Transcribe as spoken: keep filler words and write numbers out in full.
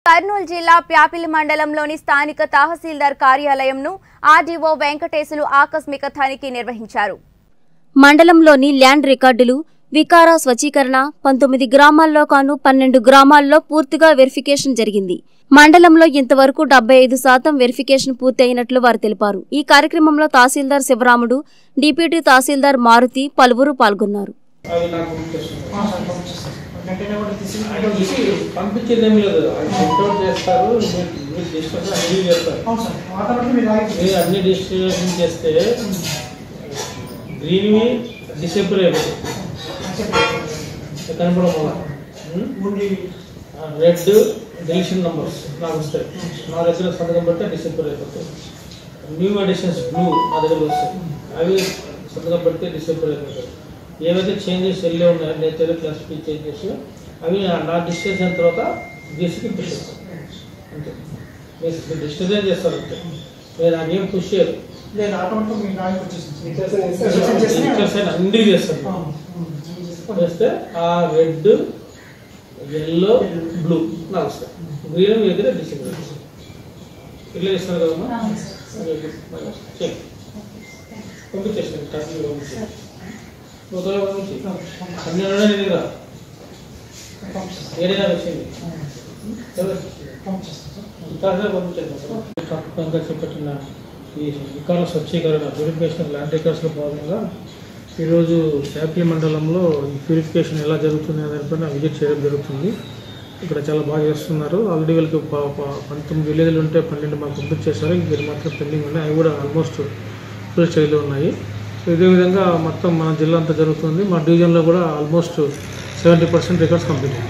కర్నూలు జిల్లా ప్యాపిలి మండలంలోని స్థానిక తహసీల్దార్ కార్యాలయంను ఆర్డీఓ వెంకటేశులు ఆకస్మిక తనిఖీ నిర్వహించారు. మండలంలోని ల్యాండ్ రికార్డులు, వికారా స్వచీకరణ పంతొమ్మిది గ్రామాల్లో కాను పన్నెండు గ్రామాల్లో పూర్తిగా వెరిఫికేషన్ జరిగింది. మండలంలో ఇంతవరకు డెబ్బై ఐదు శాతం వెరిఫికేషన్ పూర్తి అయినట్లు వారు తెలిపారు. ఈ కార్యక్రమంలో తహసీల్దార్ శివరాముడు, డిప్యూటీ తహసీల్దార్ మారుతి పలువురు పాల్గొన్నారు. పంపించేదేమి లేదు, చేస్తారు అన్ని డిస్ట్రిబ్యూషన్ చేస్తే గ్రీన్వి డిసేబుల్ అయిపోతుంది, కనపడడం రెడ్ డిలీషన్ నంబర్స్ నాకు వస్తాయి, నా దగ్గర సంతకం పెడితే డిసేబుల్ అయిపోతాయి. న్యూ ఎడిషన్స్ బ్లూ నా దగ్గర వస్తాయి, అవి సంతకం పెడితే డిసేబుల్ అయిపోతాయి. ఏవైతే చేంజెస్ వెళ్ళి ఉన్నాయో నేచర్ క్లాసిఫై చేంజెస్ అవి నా డిస్టెన్స్ అయిన తర్వాత గీసికి పుష్ చేస్తాను అంతే. మీరు డిస్టెన్స్ చేస్తారు అంతే, మీరు నాకేం పుష్ చేయరు, అన్నీ చేస్తాను. చేస్తే ఆ రెడ్ ఎల్లో బ్లూ నాకు వస్తాయి, గ్రీన్ మీ దగ్గర డిసెంబర్ ఇట్లా ఇస్తారు కదమ్మా. పంపించేస్తాను టర్న్ పంపించి నూతన పంపించి అన్ని దగ్గర ఏదైనా వచ్చింది పంపించండి. చేపట్టిన ఈ రికార్డుల స్వచ్ఛీకరణ ప్యూరిఫికేషన్ ల్యాండ్ రికార్డ్స్లో భాగంగా ఈరోజు ప్యాపిలి మండలంలో ఈ ప్యూరిఫికేషన్ ఎలా జరుగుతుంది అనే దానిపైన విజిట్ చేయడం జరుగుతుంది. ఇక్కడ చాలా బాగా చేస్తున్నారు. ఆల్రెడీ వీళ్ళకి పంతొమ్మిది విలేజ్లు ఉంటే పన్నెండు మాకు కంప్లీట్ చేశారు, ఇంక మాత్రం పెండింగ్ ఉన్నాయి, అవి కూడా ఆల్మోస్ట్ ఫుల్ స్టేజ్లో ఉన్నాయి. సో ఇదే విధంగా మొత్తం మన జిల్లా అంతా జరుగుతుంది. మా డివిజన్లో కూడా almost seventy percent records complete.